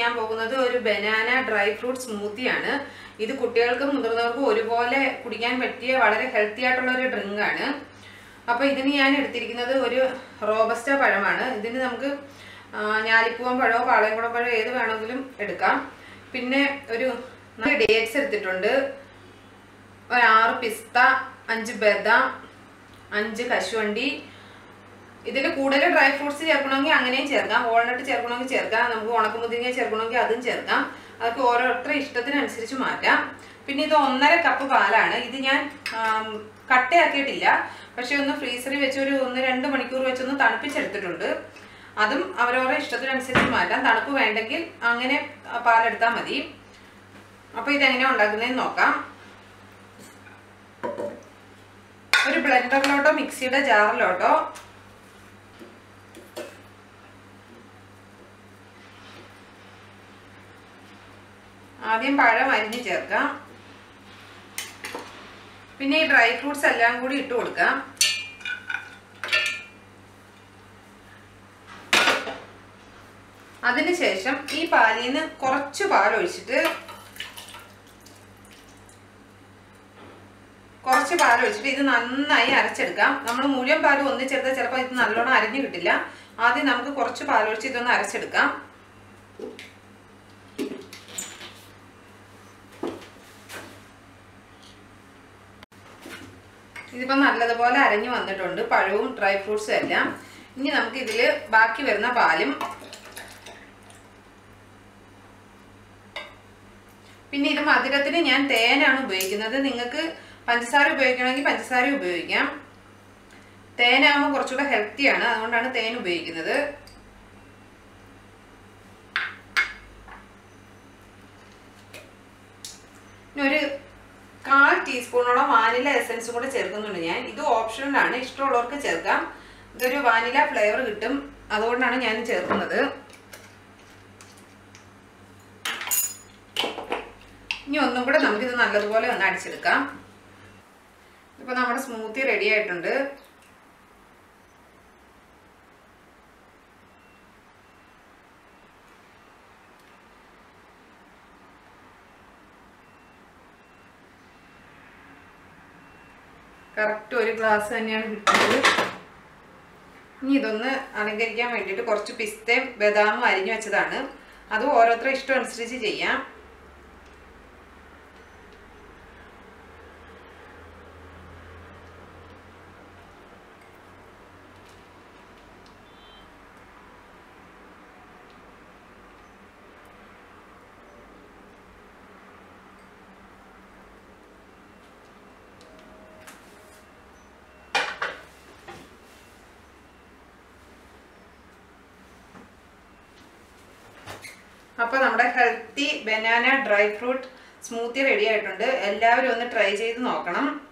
ചെയ്യാൻ പോകുന്നത് ഒരു ബനാന ഡ്രൈ ഫ്രൂട്ട് സ്മൂത്തിയാണ്. ഇത് കുട്ടികൾക്കും മുതിർന്നവർക്കും ഒരുപോലെ കുടിക്കാൻ പറ്റിയ വളരെ ഹെൽത്തി ആയിട്ടുള്ള ഒരു ഡ്രിങ്ക് ആണ്. അപ്പോൾ ഇതിന് ഞാൻ എടുത്തിരിക്കുന്നത് ഒരു റോബസ്റ്റ പഴമാണ്. ഇതിന് നമുക്ക് ഞാലിപ്പൂവൻ പഴമോ പാളയംകുളം പഴമോ ഏത് വേണമെങ്കിലും എടുക്കാം. പിന്നെ ഒരു 4 ഡേറ്റ്സ് എടുത്തിട്ടുണ്ട്, ഒരു 6 പിസ്ത, 5 ബദാം, 5 കശുവണ്ടി. ഇതിൽ കൂടുതൽ ഡ്രൈ ഫ്രൂട്ട്സ് ചേർക്കണമെങ്കിൽ അങ്ങനെയും ചേർക്കാം, വാൾനട്ട് ചേർക്കണമെങ്കിൽ ചേർക്കാം, നമുക്ക് ഉണക്കമുന്തിരിങ്ങ ചേർക്കണമെങ്കിൽ അതും ചേർക്കാം. അതൊക്കെ ഓരോരുത്തരുടെ ഇഷ്ടത്തിനനുസരിച്ച് മാറ്റാം. പിന്നെ ഇത് 1.5 കപ്പ് പാലാണ്. ഇത് ഞാൻ കട്ടയാക്കിയിട്ടില്ല, പക്ഷെ ഒന്ന് ഫ്രീസറിൽ വെച്ച് ഒരു 1-2 മണിക്കൂർ വെച്ചൊന്ന് തണുപ്പിച്ചെടുത്തിട്ടുണ്ട്. അതും അവരവരുടെ ഇഷ്ടത്തിനനുസരിച്ച് മാറ്റാം. തണുപ്പ് വേണ്ടെങ്കിൽ അങ്ങനെ പാലെടുത്താൽ മതി. അപ്പോൾ ഇതെങ്ങനെയാണ് ഉണ്ടാക്കുന്നതെന്ന് നോക്കാം. ഒരു ബ്ലെൻഡറിലോട്ടോ മിക്സിയുടെ ജാറിലോട്ടോ ആദ്യം പഴം അരിഞ്ഞ് ചേർക്കാം. പിന്നെ ഈ ഡ്രൈ ഫ്രൂട്ട്സ് എല്ലാം കൂടി ഇട്ട് കൊടുക്കാം. അതിനുശേഷം ഈ പാലിൽ നിന്ന് കുറച്ച് പാലൊഴിച്ചിട്ട് ഇത് നന്നായി അരച്ചെടുക്കാം. നമ്മൾ മുഴുവൻ പാൽ ഒന്നിച്ചെടുത്താൽ ചിലപ്പോൾ ഇത് നല്ലോണം അരഞ്ഞു കിട്ടില്ല. ആദ്യം നമുക്ക് കുറച്ച് പാലൊഴിച്ച് ഇതൊന്ന് അരച്ചെടുക്കാം. ഇതിപ്പോൾ നല്ലതുപോലെ അരഞ്ഞു വന്നിട്ടുണ്ട്, പഴവും ഡ്രൈ ഫ്രൂട്ട്സും എല്ലാം. ഇനി നമുക്ക് ഇതിൽ ബാക്കി വരുന്ന പാലും പിന്നെ ഇത് മധുരത്തിന് ഞാൻ തേനാണ് ഉപയോഗിക്കുന്നത്. നിങ്ങൾക്ക് പഞ്ചസാര ഉപയോഗിക്കണമെങ്കിൽ പഞ്ചസാര ഉപയോഗിക്കാം. തേനാകുമ്പോൾ കുറച്ചുകൂടെ ഹെൽത്തിയാണ്, അതുകൊണ്ടാണ് തേൻ ഉപയോഗിക്കുന്നത്. ഇനി ഒരു 1/4 ടീസ്പൂണോളം വാനില എസൻസ് കൂടെ ചേർക്കുന്നുണ്ട് ഞാൻ. ഇത് ഓപ്ഷണലാണ്, ഇഷ്ടമുള്ളവർക്ക് ചേർക്കാം. ഇതൊരു വാനില ഫ്ലേവർ കിട്ടും, അതുകൊണ്ടാണ് ഞാൻ ചേർക്കുന്നത്. ഇനി ഒന്നും കൂടെ നമുക്കിത് നല്ലതുപോലെ ഒന്ന് അടിച്ചെടുക്കാം. ഇപ്പോൾ നമ്മുടെ സ്മൂത്തി റെഡി ആയിട്ടുണ്ട്. കറക്റ്റ് 1 ഗ്ലാസ് തന്നെയാണ് കിട്ടുന്നത്. ഇനി ഇതൊന്ന് അലങ്കരിക്കാൻ വേണ്ടിയിട്ട് കുറച്ച് പിസ്തയും ബദാമും അരിഞ്ഞു വെച്ചതാണ്. അത് ഓരോരുത്തരുടെ ഇഷ്ടം അനുസരിച്ച് ചെയ്യാം. അപ്പോൾ നമ്മുടെ healthy banana dry fruit smoothie ready ആയിട്ടുണ്ട്. എല്ലാവരും ഒന്ന് ട്രൈ ചെയ്ത് നോക്കണം.